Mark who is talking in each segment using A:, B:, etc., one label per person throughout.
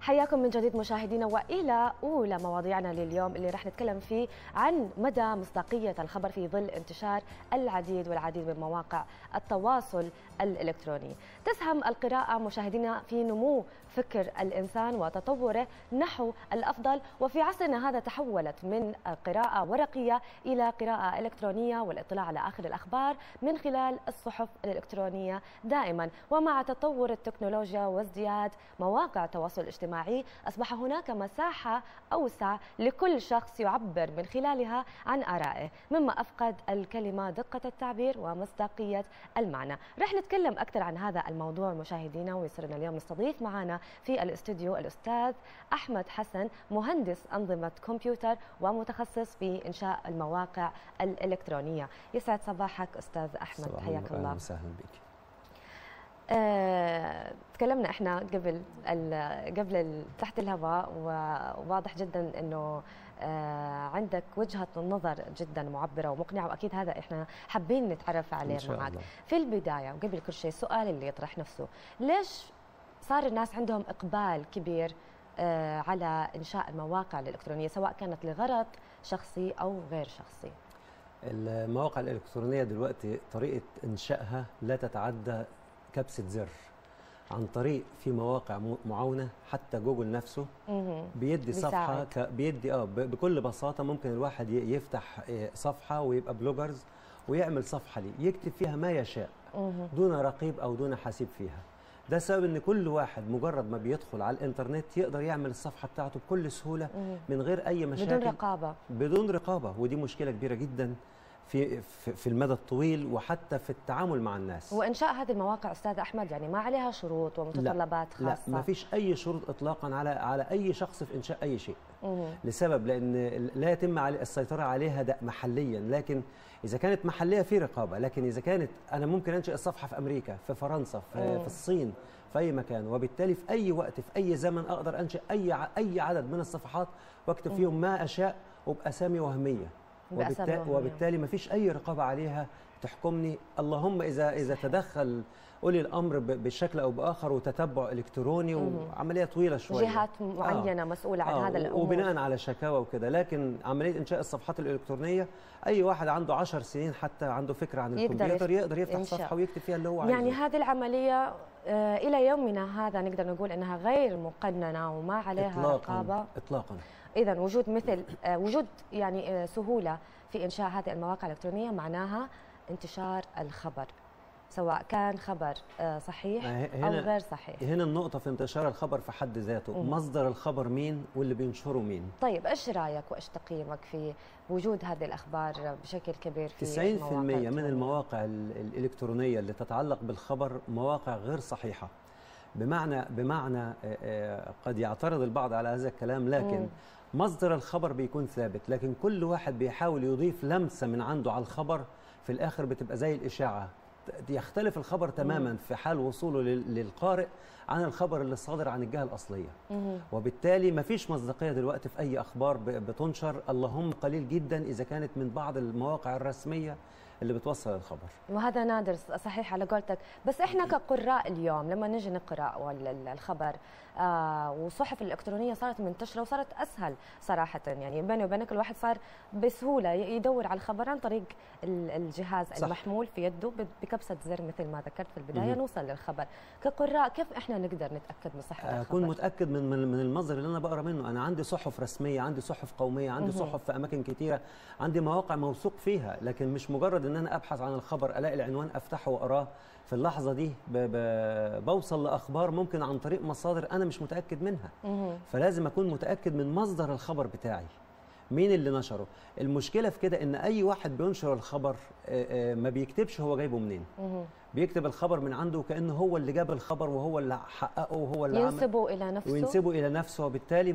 A: حياكم من جديد مشاهدينا والى اولى مواضيعنا لليوم اللي راح نتكلم فيه عن مدى مصداقيه الخبر في ظل انتشار العديد من مواقع التواصل الالكتروني. تسهم القراءه مشاهدينا في نمو فكر الانسان وتطوره نحو الافضل، وفي عصرنا هذا تحولت من قراءه ورقيه الى قراءه الكترونيه والاطلاع على اخر الاخبار من خلال الصحف الالكترونيه دائما. ومع تطور التكنولوجيا وازدياد مواقع التواصل الاجتماعي أصبح هناك مساحة أوسع لكل شخص يعبر من خلالها عن آرائه، مما أفقد الكلمة دقة التعبير ومصداقية المعنى. رح نتكلم أكثر عن هذا الموضوع مشاهدينا، ويسرنا اليوم نستضيف معنا في الاستوديو الأستاذ أحمد حسن، مهندس أنظمة كمبيوتر ومتخصص في إنشاء المواقع الإلكترونية. يسعد صباحك أستاذ أحمد، حياك الله.
B: وسهلا بك.
A: تكلمنا احنا قبل تحت الهواء، وواضح جدا انه عندك وجهة نظر جدا معبرة ومقنعة، واكيد هذا احنا حابين نتعرف عليه معك. في البداية وقبل كل شيء السؤال اللي يطرح نفسه، ليش صار الناس عندهم اقبال كبير على انشاء المواقع الالكترونية، سواء كانت لغرض شخصي او غير شخصي؟
B: المواقع الالكترونية دلوقتي طريقة انشائها لا تتعدى كبسة زر، عن طريق في مواقع معاونة. حتى جوجل نفسه بيدي صفحة بيدي بكل بساطة ممكن الواحد يفتح صفحة ويبقى بلوجرز ويعمل صفحة ليه يكتب فيها ما يشاء دون رقيب أو دون حاسب فيها. ده سبب ان كل واحد مجرد ما بيدخل على الانترنت يقدر يعمل الصفحة بتاعته بكل سهولة من غير أي مشاكل، بدون رقابة. ودي مشكلة كبيرة جدا في المدى الطويل وحتى في التعامل مع الناس.
A: وإنشاء هذه المواقع أستاذ أحمد يعني ما عليها شروط ومتطلبات خاصة؟
B: لا، ما فيش أي شروط إطلاقا على أي شخص في إنشاء أي شيء. لسبب لأن لا يتم السيطرة عليها محليا، لكن إذا كانت محلية في رقابة. لكن إذا كانت أنا ممكن أنشئ الصفحة في أمريكا، في فرنسا، في الصين، في أي مكان، وبالتالي في أي وقت في أي زمن أقدر أنشئ أي عدد من الصفحات وأكتب فيهم ما أشاء وبأسامي وهمية. وبالتالي ما فيش أي رقابة عليها تحكمني. اللهم إذا تدخل أولي الأمر بشكل أو بآخر وتتبع إلكتروني وعملية طويلة شوية،
A: جهات معينة مسؤولة عن هذا الأمور
B: وبناء على شكاوى وكده. لكن عملية إنشاء الصفحات الإلكترونية أي واحد عنده 10 سنين حتى عنده فكرة عن الكمبيوتر يقدر يفتح صفحة ويكتب فيها اللي هو عايزه.
A: يعني هذه العملية إلى يومنا هذا نقدر نقول أنها غير مقننة وما عليها رقابة
B: إطلاقا.
A: إذا وجود يعني سهولة في إنشاء هذه المواقع الإلكترونية معناها انتشار الخبر، سواء كان خبر صحيح أو غير صحيح.
B: هنا النقطة في انتشار الخبر في حد ذاته، مصدر الخبر مين واللي بينشره مين.
A: طيب إيش رأيك وإيش تقييمك في وجود هذه الأخبار بشكل كبير في
B: 90% من المواقع الإلكترونية اللي تتعلق بالخبر مواقع غير صحيحة. بمعنى قد يعترض البعض على هذا الكلام، لكن مصدر الخبر بيكون ثابت، لكن كل واحد بيحاول يضيف لمسة من عنده على الخبر، في الآخر بتبقى زي الإشاعة. يختلف الخبر تماما في حال وصوله للقارئ عن الخبر اللي صادر عن الجهة الأصلية. وبالتالي ما فيش مصداقية دلوقتي في أي أخبار بتنشر، اللهم قليل جدا إذا كانت من بعض المواقع الرسمية اللي بتوصل الخبر،
A: وهذا نادر صحيح على قولتك. بس احنا كقراء اليوم لما نجي نقرا الخبر والصحف الالكترونيه صارت منتشره وصارت اسهل صراحه، يعني بيني وبينك الواحد صار بسهوله يدور على الخبر عن طريق الجهاز صح. المحمول في يده بكبسه زر مثل ما ذكرت في البدايه نوصل للخبر. كقراء كيف احنا نقدر نتاكد من صحه الخبر؟
B: اكون متاكد من المصدر اللي انا بقرا منه. انا عندي صحف رسميه، عندي صحف قوميه، عندي صحف في اماكن كثيره، عندي مواقع موثوق فيها. لكن مش مجرد ان انا ابحث عن الخبر الاقي العنوان افتحه واقراه، في اللحظه دي بوصل لاخبار ممكن عن طريق مصادر انا مش متاكد منها. فلازم اكون متاكد من مصدر الخبر بتاعي، مين اللي نشره. المشكله في كده ان اي واحد بينشر الخبر ما بيكتبش هو جايبه منين، بيكتب الخبر من عنده كانه هو اللي جاب الخبر وهو اللي حققه وهو اللي
A: ينسبه الى نفسه
B: وينسبه الى نفسه. وبالتالي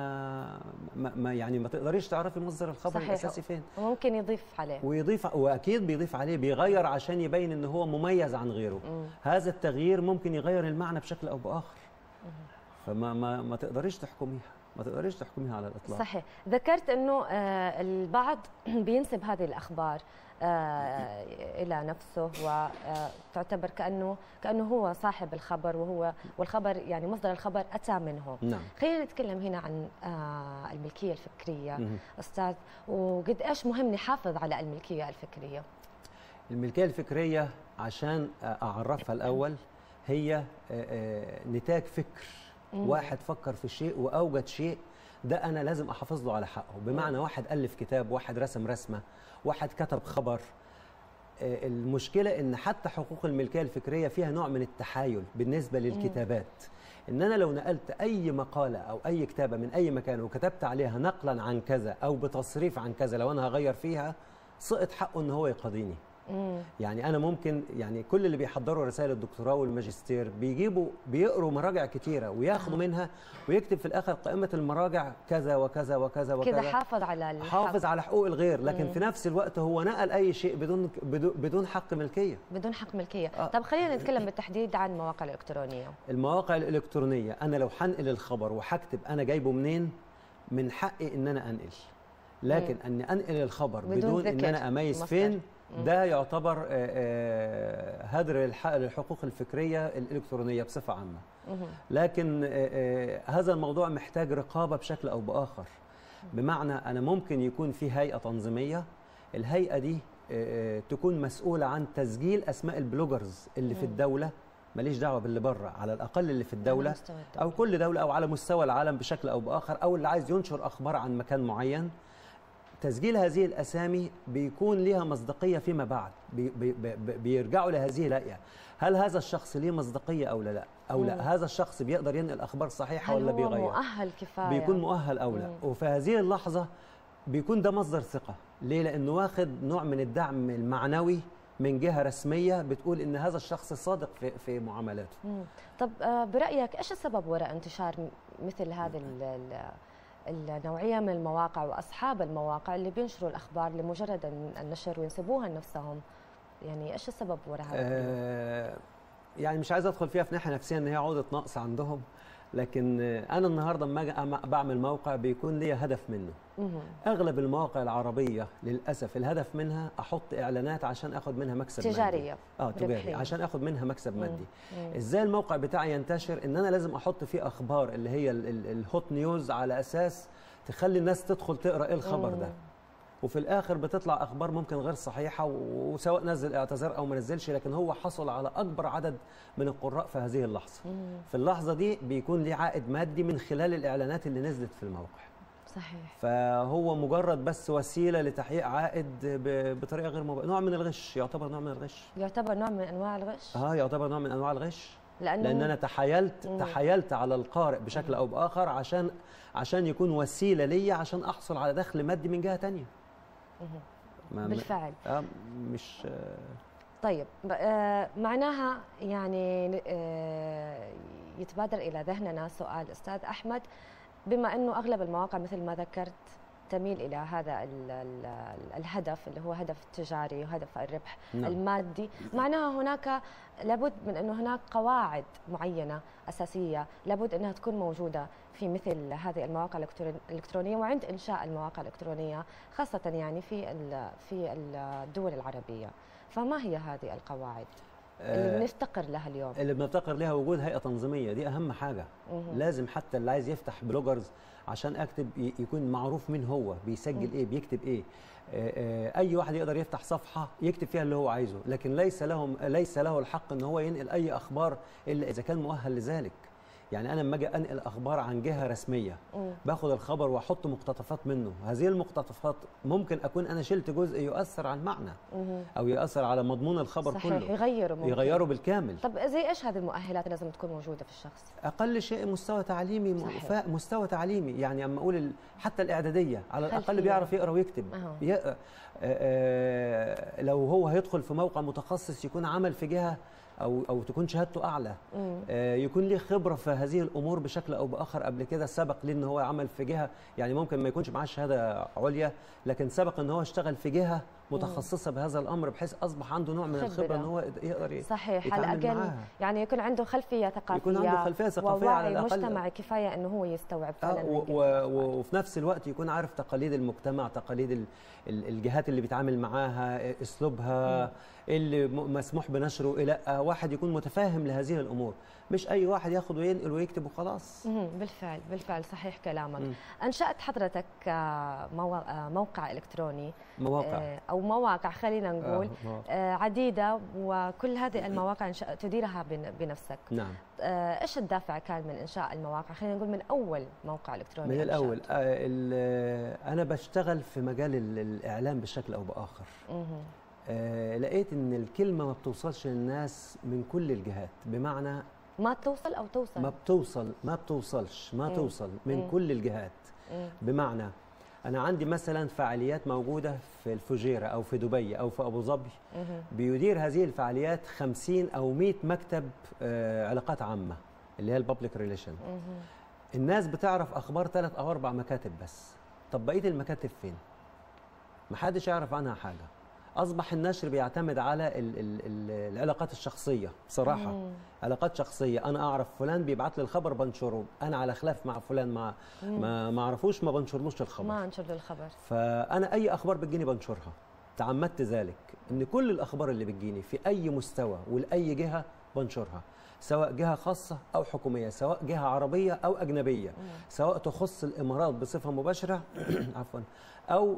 B: ما يعني ما تقدريش تعرفي مصدر الخبر صحيح. الاساسي فين.
A: وممكن يضيف عليه،
B: واكيد بيضيف عليه، بيغير عشان يبين ان هو مميز عن غيره. هذا التغيير ممكن يغير المعنى بشكل او باخر. فما ما تقدريش تحكميها. ما تقدريش تحكميها على الاطلاق.
A: صحيح. ذكرت انه البعض بينسب هذه الاخبار الى نفسه وتعتبر كانه هو صاحب الخبر، والخبر يعني مصدر الخبر اتى منه.
B: نعم.
A: خلينا نتكلم هنا عن الملكيه الفكريه استاذ، وقد ايش مهم نحافظ على الملكيه الفكريه.
B: الملكيه الفكريه عشان اعرفها الاول هي نتاج فكر. واحد فكر في شيء واوجد شيء، ده انا لازم احافظ له على حقه. بمعنى واحد الف كتاب، واحد رسم رسمه، واحد كتب خبر. المشكله ان حتى حقوق الملكيه الفكريه فيها نوع من التحايل بالنسبه للكتابات. ان انا لو نقلت اي مقاله او اي كتابه من اي مكان وكتبت عليها نقلا عن كذا او بتصريف عن كذا، لو انا هغير فيها سقط حقه ان هو يقاضيني. يعني انا ممكن، يعني كل اللي بيحضروا رسائل الدكتوراه والماجستير بيقروا مراجع كتيره وياخدوا منها، ويكتب في الاخر قائمه المراجع كذا وكذا وكذا وكذا،
A: كده حافظ على الحق.
B: حافظ على حقوق الغير، لكن في نفس الوقت هو نقل اي شيء بدون حق ملكيه.
A: بدون حق ملكيه. طب خلينا نتكلم بالتحديد عن المواقع الالكترونيه.
B: المواقع الالكترونيه انا لو هنقل الخبر وهكتب انا جايبه منين، من حقي ان انا انقل، لكن ان انقل الخبر بدون ان انا اميز فين، ده يعتبر هدر للحقوق الفكريه الالكترونيه بصفه عامه. لكن هذا الموضوع محتاج رقابه بشكل او باخر. بمعنى انا ممكن يكون في هيئه تنظيميه، الهيئه دي تكون مسؤوله عن تسجيل اسماء البلوجرز اللي في الدوله، ماليش دعوه باللي بره، على الاقل اللي في الدوله او كل دوله او على مستوى العالم بشكل او باخر، او اللي عايز ينشر اخبار عن مكان معين. تسجيل هذه الأسامي بيكون لها مصداقية فيما بعد، بيرجعوا لهذه الهيئة، هل هذا الشخص ليه مصداقية أو لا، أو لا هذا الشخص بيقدر ينقل أخبار صحيحة ولا بيغير،
A: هل هو مؤهل كفاية،
B: بيكون مؤهل أو لا. وفي هذه اللحظة بيكون ده مصدر ثقة. ليه؟ لأنه واخد نوع من الدعم المعنوي من جهة رسمية بتقول إن هذا الشخص صادق في معاملاته.
A: طب برأيك إيش السبب وراء انتشار مثل هذه النوعية من المواقع وأصحاب المواقع اللي بينشروا الأخبار لمجرد النشر وينسبوها لنفسهم؟ يعني إيش السبب وراء هذا؟
B: يعني مش عايز أدخل فيها في ناحية نفسية إن هي عقدة نقص عندهم، لكن أنا النهاردة لما أجي بعمل موقع بيكون لي هدف منه. أغلب المواقع العربية للأسف الهدف منها أحط إعلانات عشان أخد منها مكسب
A: تجارية
B: مادي. تجاري عشان أخد منها مكسب مادي. إزاي الموقع بتاعي ينتشر؟ إن أنا لازم أحط فيه أخبار اللي هي الهوت نيوز، على أساس تخلي الناس تدخل تقرأ إيه الخبر ده. وفي الآخر بتطلع أخبار ممكن غير صحيحة، وسواء نزل اعتذار أو ما نزلش، لكن هو حصل على أكبر عدد من القراء في هذه اللحظة. في اللحظة دي بيكون ليه عائد مادي من خلال الإعلانات اللي نزلت في الموقع.
A: صحيح.
B: فهو مجرد بس وسيلة لتحقيق عائد بطريقة غير مباشرة، نوع من الغش، يعتبر نوع من الغش.
A: يعتبر نوع من أنواع الغش؟
B: يعتبر نوع من أنواع الغش.
A: لأن
B: أنا تحايلت على القارئ بشكل أو بآخر عشان يكون وسيلة ليا عشان أحصل على دخل مادي من جهة تانية.
A: بالفعل.
B: مش
A: طيب معناها يعني يتبادر إلى ذهننا سؤال أستاذ أحمد، بما أنه أغلب المواقع مثل ما ذكرت تميل إلى هذا الهدف اللي هو هدف تجاري وهدف الربح المادي، معناها هناك لابد من أنه هناك قواعد معينة أساسية لابد أنها تكون موجودة في مثل هذه المواقع الإلكترونية وعند إنشاء المواقع الإلكترونية، خاصة يعني في الدول العربية. فما هي هذه القواعد اللي بنفتقر لها اليوم؟ اللي
B: بنفتقر لها وجود هيئة تنظيمية، دي أهم حاجة. لازم حتى اللي عايز يفتح بلوجرز عشان أكتب يكون معروف مين هو، بيسجل إيه، بيكتب إيه. أي واحد يقدر يفتح صفحة يكتب فيها اللي هو عايزه، لكن ليس له الحق إن هو ينقل أي أخبار إلا إذا كان مؤهل لذلك. يعني أنا لما أجي أنقل أخبار عن جهة رسمية باخد الخبر وأحط مقتطفات منه، هذه المقتطفات ممكن أكون أنا شلت جزء يؤثر على المعنى أو يؤثر على مضمون الخبر.
A: صحيح.
B: كله
A: يغيره
B: بالكامل.
A: طب زي إيش هذه المؤهلات اللي لازم تكون موجودة في الشخص؟
B: أقل شيء مستوى تعليمي. مستوى تعليمي، يعني أما أقول حتى الإعدادية على الأقل بيعرف يقرأ ويكتب. لو هو هيدخل في موقع متخصص يكون عمل في جهة أو تكون شهادته أعلى، يكون ليه خبرة في هذه الأمور بشكل أو بآخر، قبل كده سبق ليه إن هو عمل في جهة، يعني ممكن ما يكونش معاه شهادة عليا لكن سبق إن هو اشتغل في جهة متخصصه بهذا الامر، بحيث اصبح عنده نوع من الخبره ان هو يقدر
A: صحيح على الاقل يعني يكون عنده خلفيه ثقافيه،
B: يكون عنده خلفيه ثقافيه على
A: الاقل، ووعي مجتمعي كفايه انه هو يستوعب فعلا
B: وفي نفس الوقت يكون عارف تقاليد المجتمع، تقاليد الجهات اللي بيتعامل معاها، اسلوبها، اللي مسموح بنشره الى لا. واحد يكون متفاهم لهذه الامور، مش اي واحد ياخد وينقل ويكتب وخلاص.
A: بالفعل صحيح كلامك. انشأت حضرتك موقع الكتروني، او مواقع خلينا نقول عديده، وكل هذه المواقع تديرها بنفسك.
B: نعم.
A: ايش الدافع كان من انشاء المواقع؟ خلينا نقول من اول موقع الكتروني.
B: من الاول انا بشتغل في مجال الاعلام بشكل او باخر. لقيت ان الكلمه ما بتوصلش للناس من كل الجهات، بمعنى
A: ما توصل او توصل؟
B: ما بتوصلش توصل من كل الجهات. بمعنى انا عندي مثلا فعاليات موجوده في الفجيره او في دبي او في ابو ظبي، بيدير هذه الفعاليات 50 او 100 مكتب علاقات عامه اللي هي الببليك ريليشن. الناس بتعرف اخبار 3 أو 4 مكاتب بس. طب بقيه المكاتب فين؟ محدش يعرف عنها حاجه. أصبح النشر بيعتمد على العلاقات الشخصية بصراحة. علاقات شخصية، أنا أعرف فلان بيبعت لي الخبر بنشره، أنا على خلاف مع فلان ما أعرفوش ما بنشرلوش الخبر.
A: ما أنشر له الخبر.
B: فأنا أي أخبار بتجيني بنشرها. تعمدت ذلك، إن كل الأخبار اللي بتجيني في أي مستوى ولأي جهة بنشرها، سواء جهة خاصة أو حكومية، سواء جهة عربية أو أجنبية، سواء تخص الإمارات بصفة مباشرة عفوا، أو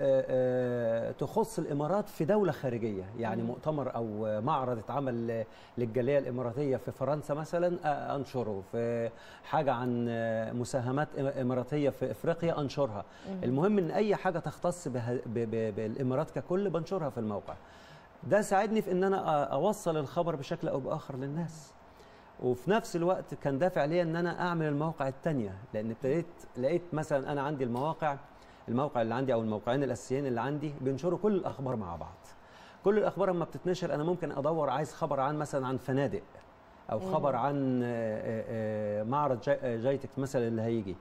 B: تخص الإمارات في دولة خارجية، يعني مؤتمر أو معرض اتعمل للجالية الإماراتية في فرنسا مثلا أنشره، في حاجة عن مساهمات إماراتية في إفريقيا أنشرها. المهم إن أي حاجة تختص بالإمارات ككل بنشرها في الموقع. ده ساعدني في إن أنا أوصل الخبر بشكل أو بآخر للناس. وفي نفس الوقت كان دافع ليا ان انا اعمل المواقع الثانيه، لان لقيت مثلا انا عندي الموقع اللي عندي او الموقعين الاساسيين اللي عندي بينشروا كل الاخبار مع بعض. كل الاخبار لما بتتنشر انا ممكن ادور عايز خبر عن مثلا عن فنادق، او خبر عن معرض جايتك مثلا اللي هيجي.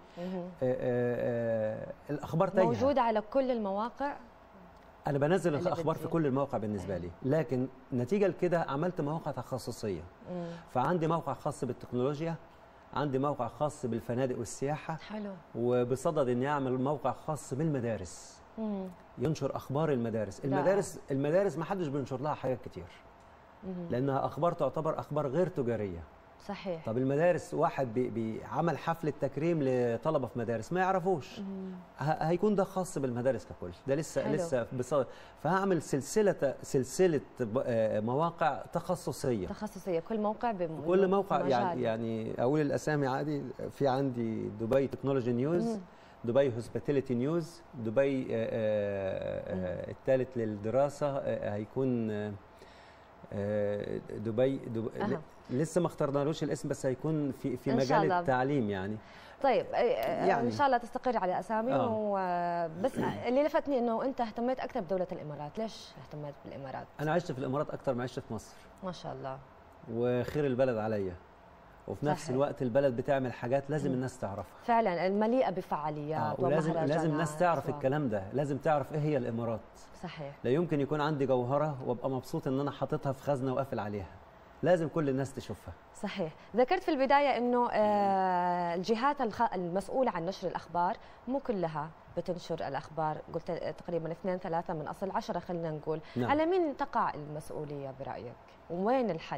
B: الاخبار تايهه
A: موجوده على كل المواقع.
B: أنا بنزل الأخبار في كل المواقع بالنسبة لي، لكن نتيجة لكده عملت مواقع تخصصية. فعندي موقع خاص بالتكنولوجيا، عندي موقع خاص بالفنادق والسياحة.
A: حلو.
B: وبصدد إني أعمل موقع خاص بالمدارس، ينشر أخبار المدارس. المدارس ما حدش بينشر لها حاجات كتير، لأنها أخبار تعتبر أخبار غير تجارية.
A: صحيح.
B: طب المدارس واحد عمل حفلة تكريم لطلبة في مدارس ما يعرفوش، هيكون ده خاص بالمدارس ككل، ده لسه فهعمل سلسلة مواقع تخصصية.
A: كل موقع
B: كل موقع يعني أقول الأسامي عادي. في عندي دبي تكنولوجي نيوز، دبي هوسبيتاليتي نيوز، دبي الثالث للدراسة هيكون دبي لسه ما اخترنالوش الاسم، بس هيكون في مجال التعليم يعني.
A: طيب يعني ان شاء الله تستقر على اسامي. بس اللي لفتني انه انت اهتميت اكثر بدوله الامارات. ليش اهتميت بالامارات؟
B: انا عشت في الامارات اكثر ما عشت في مصر.
A: ما شاء الله.
B: وخير البلد عليا، وفي نفس الوقت البلد بتعمل حاجات لازم الناس تعرفها.
A: فعلا المليئه بفعاليات
B: ومهرجانات. لازم الناس تعرف الكلام ده، لازم تعرف ايه هي الامارات.
A: صحيح.
B: لا يمكن يكون عندي جوهره وابقى مبسوط ان انا حاططها في خزنه وقافل عليها، لازم كل الناس تشوفها.
A: صحيح. ذكرت في البداية أنه الجهات المسؤولة عن نشر الأخبار مو كلها بتنشر الأخبار، قلت تقريبا 2-3 من أصل 10 خلينا نقول. نعم. على مين تقع المسؤولية برأيك؟ وين الحل؟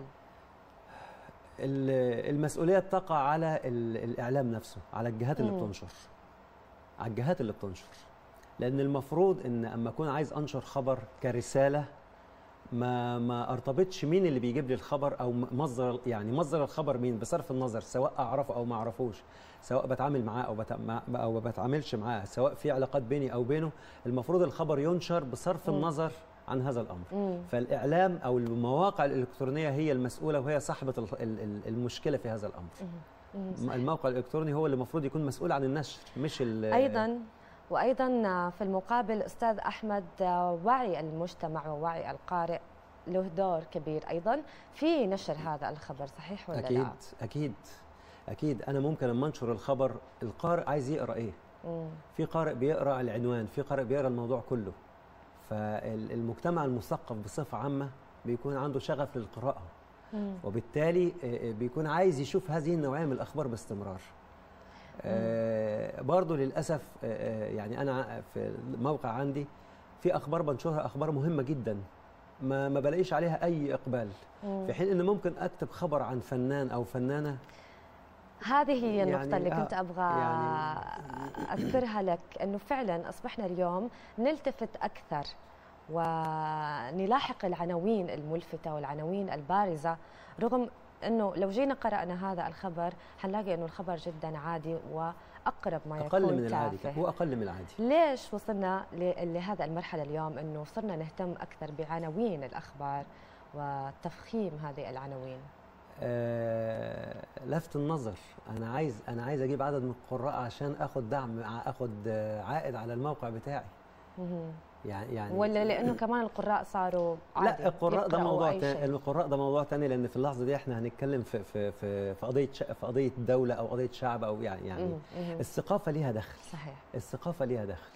B: المسؤولية تقع على الإعلام نفسه، على الجهات اللي بتنشر، على الجهات اللي بتنشر. لأن المفروض أن أما أكون عايز أنشر خبر كرسالة ما ارتبطش مين اللي بيجيب لي الخبر او مصدر الخبر مين، بصرف النظر سواء اعرفه او ما اعرفوش، سواء بتعامل معاه او ما بتعاملش معاه، سواء في علاقات بيني او بينه. المفروض الخبر ينشر بصرف النظر عن هذا الامر. فالاعلام او المواقع الالكترونيه هي المسؤوله وهي صاحبه المشكله في هذا الامر. الموقع الالكتروني هو اللي المفروض يكون مسؤول عن النشر، مش
A: وأيضا في المقابل أستاذ أحمد، وعي المجتمع ووعي القارئ له دور كبير أيضا في نشر هذا الخبر، صحيح ولا
B: أكيد
A: لا؟
B: أكيد. أنا ممكن لما أنشر الخبر القارئ عايز يقرأ إيه؟ في قارئ بيقرأ العنوان، في قارئ بيقرأ الموضوع كله. فالمجتمع المثقف بصفه عامه بيكون عنده شغف للقراءه، وبالتالي بيكون عايز يشوف هذه النوعيه من الاخبار باستمرار. برضو للاسف يعني انا في الموقع عندي في اخبار بنشرها، اخبار مهمه جدا ما بلاقيش عليها اي اقبال، في حين ان ممكن اكتب خبر عن فنان او فنانه.
A: هذه هي النقطة اللي كنت أبغى أذكرها لك، أنه فعلا أصبحنا اليوم نلتفت أكثر ونلاحق العناوين الملفتة والعناوين البارزة، رغم أنه لو جينا قرأنا هذا الخبر حنلاقي أنه الخبر جدا عادي وأقرب ما يكون
B: أقل من العادي، هو أقل من العادي.
A: ليش وصلنا لهذا المرحلة اليوم، أنه صرنا نهتم أكثر بعناوين الأخبار وتفخيم هذه العناوين؟
B: لفت النظر. انا عايز اجيب عدد من القراء عشان اخد دعم، اخد عائد على الموقع بتاعي. يعني
A: ولا لانه كمان القراء صاروا عادي؟
B: لا، القراء ده موضوع تاني، القراء ده موضوع تاني، لان في اللحظه دي احنا هنتكلم في قضيه دوله او قضيه شعب، او يعني الثقافه ليها دخل.
A: صحيح،
B: الثقافه ليها دخل.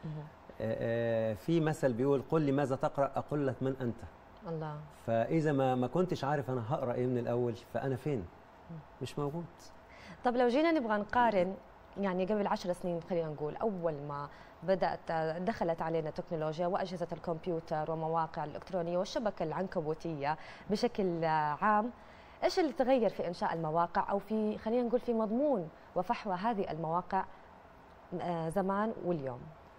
B: في مثل بيقول: قل لي ماذا تقرا اقول لك من انت.
A: الله.
B: فاذا ما كنتش عارف انا هقرا ايه من الاول، فانا فين؟ مش موجود.
A: طب لو جينا نبغى نقارن، يعني قبل 10 سنين خلينا نقول، اول ما دخلت علينا التكنولوجيا واجهزه الكمبيوتر ومواقع الالكترونيه والشبكه العنكبوتيه بشكل عام، ايش اللي تغير في انشاء المواقع، او في خلينا نقول في مضمون وفحوى هذه المواقع زمان واليوم؟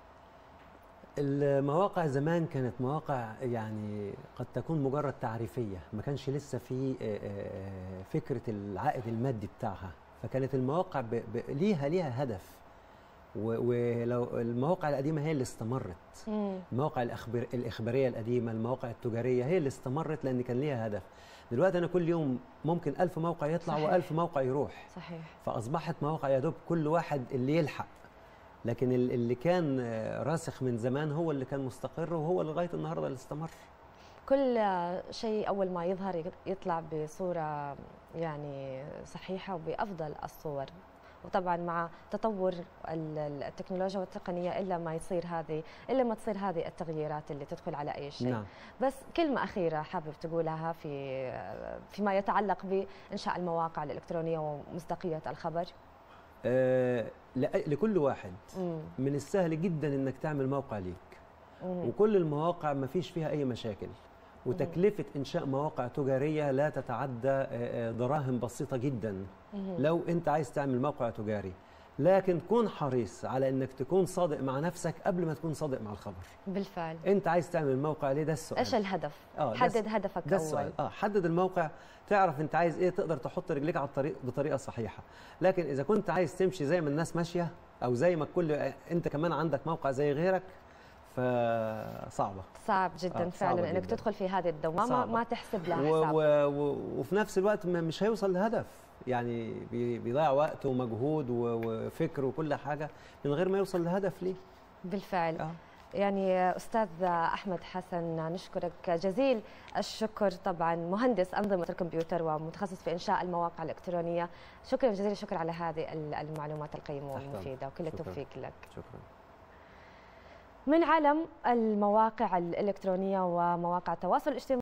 B: المواقع زمان كانت مواقع يعني قد تكون مجرد تعريفية، ما كانش لسه في فكرة العائد المادي بتاعها، فكانت المواقع ليها هدف. ولو المواقع القديمة هي اللي استمرت، المواقع الإخبارية القديمة، المواقع التجارية هي اللي استمرت لأن كان ليها هدف. دلوقتي أنا كل يوم ممكن 1000 موقع يطلع و1000 موقع يروح.
A: صحيح.
B: فأصبحت مواقع يا دوب كل واحد اللي يلحق، لكن اللي كان راسخ من زمان هو اللي كان مستقر، وهو لغايه النهارده اللي استمر.
A: كل شيء اول ما يظهر يطلع بصوره يعني صحيحه وبافضل الصور، وطبعا مع تطور التكنولوجيا والتقنيه الا ما تصير هذه التغييرات اللي تدخل على اي شيء.
B: نعم.
A: بس كلمه اخيره حابب تقولها فيما يتعلق بانشاء المواقع الالكترونيه ومصداقيه الخبر.
B: لكل واحد من السهل جدا انك تعمل موقع ليك، وكل المواقع ما فيش فيها اي مشاكل، وتكلفة انشاء مواقع تجارية لا تتعدى دراهم بسيطة جدا لو انت عايز تعمل موقع تجاري، لكن كون حريص على انك تكون صادق مع نفسك قبل ما تكون صادق مع الخبر.
A: بالفعل.
B: انت عايز تعمل موقع ليه؟ ده السؤال.
A: ايش الهدف؟ حدد هدفك
B: ده السؤال. حدد الموقع، تعرف انت عايز ايه، تقدر تحط رجليك على الطريق بطريقه صحيحه. لكن اذا كنت عايز تمشي زي ما الناس ماشيه، او زي ما انت كمان عندك موقع زي غيرك،
A: صعب جدا فعلا انك تدخل في هذه الدوامه ما تحسب لها حساب.
B: وفي نفس الوقت مش هيوصل لهدف، يعني بيضيع وقت ومجهود وفكر وكل حاجه من غير ما يوصل لهدف ليه.
A: بالفعل. يعني أستاذ أحمد حسن، نشكرك جزيل الشكر، طبعا مهندس أنظمة الكمبيوتر ومتخصص في إنشاء المواقع الإلكترونية. شكرا جزيل الشكر على هذه المعلومات القيمة والمفيدة، وكل التوفيق لك.
B: شكرا.
A: من عالم المواقع الإلكترونية ومواقع التواصل الاجتماعي